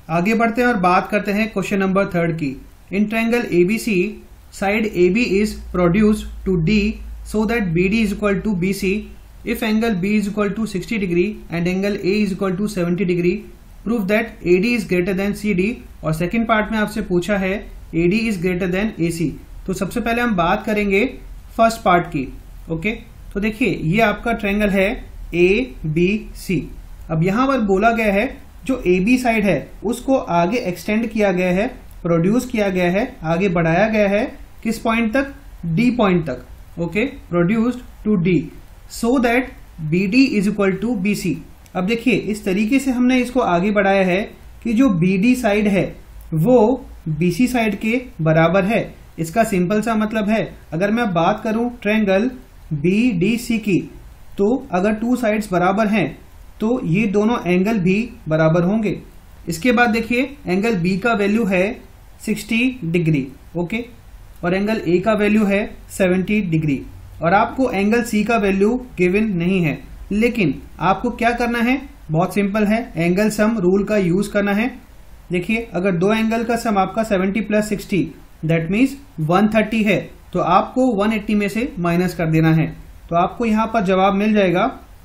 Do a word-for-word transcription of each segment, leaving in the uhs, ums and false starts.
आगे बढ़ते हैं और बात करते हैं क्वेश्चन नंबर थर्ड की। In triangle A B C side A B is produced to D so that B D is equal to B C if angle B is equal to sixty degree and angle A is equal to seventy degree prove that A D is greater than C D। और second part में आपसे पूछा है A D is greater than A C। तो सबसे पहले हम बात करेंगे फर्स्ट पार्ट की। ओके, तो देखिए ये आपका ट्रायंगल है A B C। अब यहां पर बोला गया है जो A B साइड है उसको आगे एक्सटेंड किया गया है, प्रोड्यूस किया गया है, आगे बढ़ाया गया है किस पॉइंट तक? D पॉइंट तक। Okay, produced to D so that B D is equal to B C। अब देखिए इस तरीके से हमने इसको आगे बढ़ाया है कि जो B D साइड है वो B C साइड के बराबर है। इसका सिंपल सा मतलब है, अगर मैं बात करूं ट्रायंगल B D C की, तो अगर टू साइड्स बराबर हैं तो ये दोनों एंगल भी बराबर होंगे। इसके बाद देखिए एंगल B का वैल्यू है साठ डिग्री, ओके, और एंगल A का वैल्यू है सत्तर डिग्री। और आपको एंगल C का वैल्यू गिवन नहीं है, लेकिन आपको क्या करना है? बहुत सिंपल है, एंगल सम रूल का यूज करना है। देखिए अगर दो एंगल का सम आपका सत्तर प्लस साठ दैट मीन्स एक सौ तीस है, तो आपको एक सौ अस्सी में से माइनस कर देना है, तो आपको यहां पर जवाब मिल जाएगा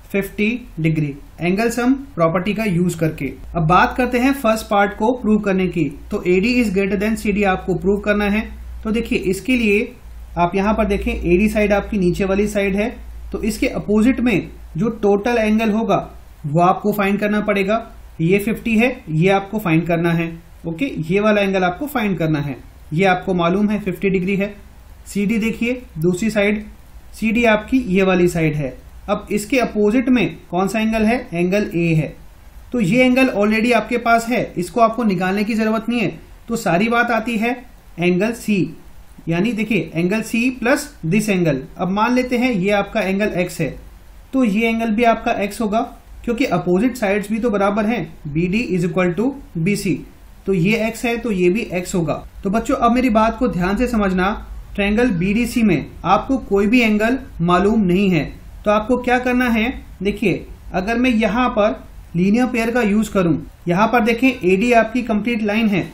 पचास डिग्री एंगल सम प्रॉपर्टी का यूज करके। अब बात करते हैं फर्स्ट पार्ट को प्रूव करने की। तो A D is greater than C D आपको प्रूव करना है। तो देखिए इसके लिए आप यहां पर देखें A D साइड आपकी नीचे वाली साइड है, तो इसके अपोजिट में जो टोटल एंगल होगा वो आपको फाइंड करना पड़ेगा। ये पचास है, ये आपको फाइंड करना है। ओके, ये वाला एंगल आपको फाइंड करना है, ये आपको मालूम है पचास डिग्री है। C D देखिए दूसरी साइड, C D आपकी ये वाली साइड है। अब इसके अपोजिट में कौन सा एंगल है? एंगल A है। तो ये एंगल ऑलरेडी आपके पास है, इसको आपको निकालने की जरूरत नहीं है। तो सारी बात आती है एंगल C, यानी देखिए angle C plus this angle. अब मान लेते हैं ये आपका एंगल X है, तो ये एंगल भी आपका X होगा, क्योंकि अपोजिट साइड्स भी तो बराबर हैं। B D is equal to B C, तो ये X है तो ये भी X होगा। तो बच्चों अब मेरी बात को ध्यान से समझना, ट्रायंगल B D C में आपको कोई भी एंगल मालूम नहीं है, तो आपको क्या करना है? देखिए अगर मैं यहां पर लीनियर पेयर का यूज करूं, यहां पर देखें A D आपकी कंप्लीट लाइन है,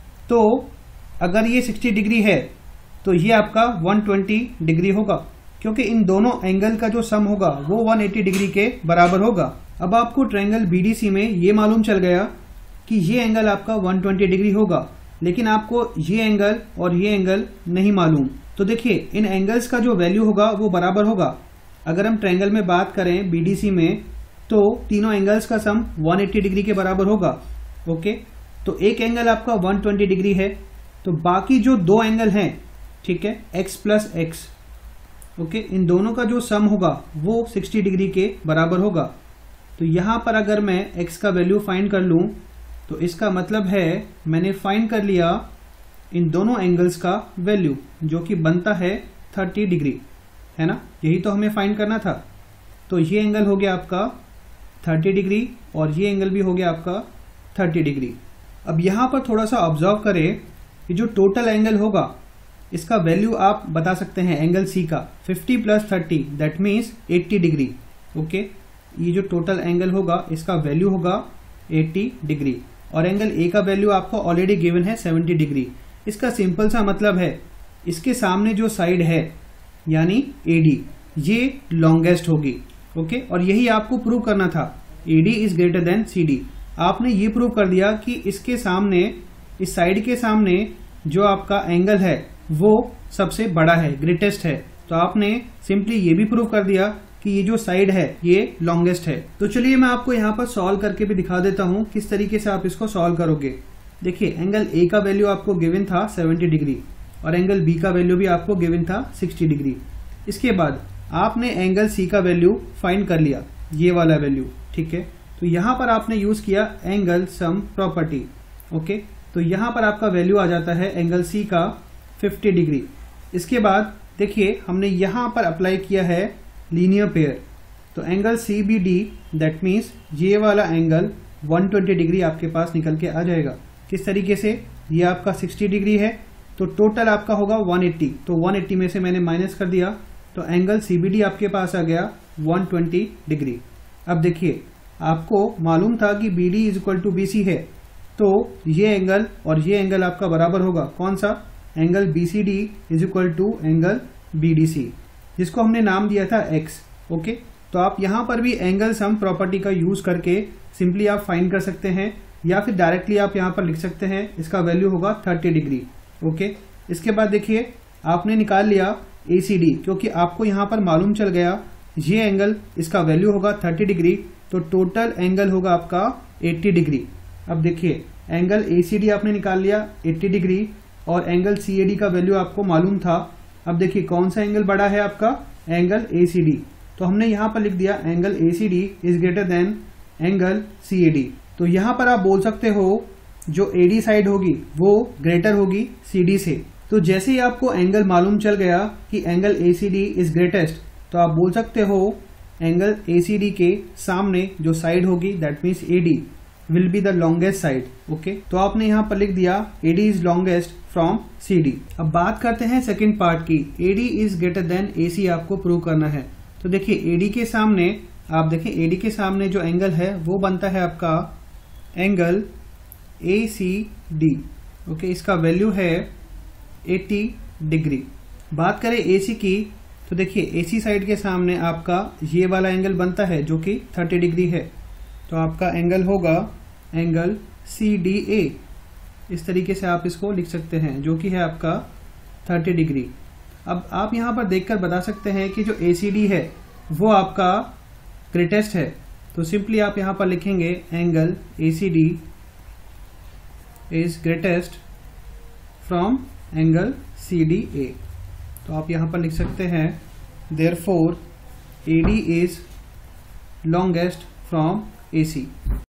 तो अगर ये साठ डिग्री है तो ये आपका एक सौ बीस डिग्री होगा, क्योंकि इन दोनों एंगल का जो सम होगा वो एक सौ अस्सी डिग्री के बराबर होगा। अब आपको ट्रायंगल B D C में ये मालूम चल गया कि ये एंगल आपका एक सौ बीस डिग्री होगा, लेकिन आपको ये एंगल और ये एंगल नहीं मालूम। तो देखिए इन एंगल्स का जो वैल्यू होगा वो बराबर होगा। अगर हम ट्रायंगल में बात करें B D C में, तो तीनों एंगल्स का सम एक सौ अस्सी डिग्री के बराबर होगा। ओके, तो एक एंगल आपका एक सौ बीस डिग्री है, तो बाकी जो दो एंगल हैं, ठीक है, x प्लस एक्स, ओके, इन दोनों का जो सम होगा वो साठ डिग्री के बराबर होगा। तो यहां पर अगर मैं x का वैल्यू फाइंड कर लूं, तो इसका मतलब है मैंने फाइंड कर लिया इन दोनों एंगल्स का वैल्यू, जो कि बनता है तीस डिग्री, है ना? यही तो हमें फाइंड करना था। तो ये एंगल हो गया आपका तीस डिग्री और ये एंगल भी हो गया आपका तीस डिग्री। अब यहां पर थोड़ा सा ऑब्जर्व करें कि जो टोटल एंगल होगा इसका वैल्यू आप बता सकते हैं एंगल C का पचास प्लस तीस दैट मीन्स अस्सी डिग्री। ओके, ये जो टोटल एंगल होगा इसका वैल्यू होगा अस्सी डिग्री, और एंगल A का वैल्यू आपको ऑलरेडी गिवन है सत्तर डिग्री। इसका सिंपल सा मतलब है इसके सामने जो साइड है यानी A D, ये लॉन्गेस्ट होगी। ओके, और यही आपको प्रूव करना था, A D is greater than C D। आपने ये प्रूव कर दिया कि इसके सामने, इस साइड के सामने जो आपका एंगल है वो सबसे बड़ा है, ग्रेटेस्ट है। तो आपने सिंपली ये भी प्रूव कर दिया कि ये जो साइड है ये लॉन्गेस्ट है। तो चलिए मैं आपको यहाँ पर सॉल्व करके भी दिखा देता हूँ किस तरीके से आप इसको सॉल्व करोगे। देखिए एंगल A का वैल्यू आपको गिवन था सत्तर डिग्री और एंगल B का वैल्यू भी आपको गिवन था साठ डिग्री। इसके बाद आपने एंगल C का वैल्यू फाइंड कर लिया, ये वाला वैल्यू, ठीक है। तो यहाँ पर आपने यूज किया एंगल सम प्रॉपर्टी। ओके, तो यहाँ पर आपका वैल्यू आ जाता है एंगल C का पचास डिग्री। इसके बाद देखिए हमने यहाँ पर अप्लाई किया है लीनियर पेयर, तो angle C B D that means ये वाला एंगल एक सौ बीस डिग्री आपके पास निकल के आ जाएगा। किस तरीके से? ये आपका साठ डिग्री है, तो टोटल आपका होगा एक सौ अस्सी, तो एक सौ अस्सी में से मैंने माइनस कर दिया, तो एंगल C B D आपके पास आ गया एक सौ बीस डिग्री। अब देखिए आपको मालूम था कि B D is equal to B C है, तो ये एंगल और ये एंगल आपका बराबर होगा कौन सा, angle B C D is equal to angle B D C, जिसको हमने नाम दिया था x। ओके, तो आप यहाँ पर भी एंगल सम प्रॉपर्टी का यूज करके सिंपली आप फाइंड कर सकते हैं, या फिर डायरेक्टली आप यहाँ पर लिख सकते हैं, इसका वैल्यू होगा थर्टी डिग्री। ओके, इसके बाद देखिए आपने निकाल लिया ए सी डी, क्योंकि आपको यहाँ पर मालूम चल गया ये एंगल, इसका वैल्यू होगा थर्टी डिग्री, तो टोटल एंगल होगा आपका एट्टी डिग्री। अब देखिए एंगल ए सी डी आपने निकाल लिया एट्टी डिग्री, और एंगल सी ए डी का वैल्यू आपको मालूम था। अब देखिए कौन सा एंगल बड़ा है आपका, एंगल ए सी डी, तो हमने यहाँ पर लिख दिया angle A C D is greater than angle C A D. तो यहाँ पर आप बोल सकते हो जो ए डी साइड होगी वो ग्रेटर होगी सी डी से। तो जैसे ही आपको एंगल मालूम चल गया कि angle A C D is greatest, तो आप बोल सकते हो एंगल ए सी डी के सामने जो साइड होगी that means A D will be the longest side. Okay, तो आपने यहाँ पर लिख दिया A D is longest from C D. अब बात करते हैं सेकंड पार्ट की, A D is greater than A C आपको प्रूव करना है। तो देखिए ए डी के सामने आप देखें ए डी के सामने जो एंगल है वो बनता है आपका angle A C D. Okay, इसका वैल्यू है एट्टी डिग्री। बात करें ए सी की, तो देखिए ए सी साइड के सामने आपका ये वाला एंगल बनता है जो कि थर्टी डिग्री है, तो आपका एंगल होगा एंगल सी डी ए। इस तरीके से आप इसको लिख सकते हैं जो कि है आपका थर्टी डिग्री। अब आप यहाँ पर देखकर बता सकते हैं कि जो ए सी डी है वो आपका ग्रेटेस्ट है, तो सिंपली आप यहाँ पर लिखेंगे angle A C D is greatest from angle C D A. तो आप यहाँ पर लिख सकते हैं therefore A D is longest from A C.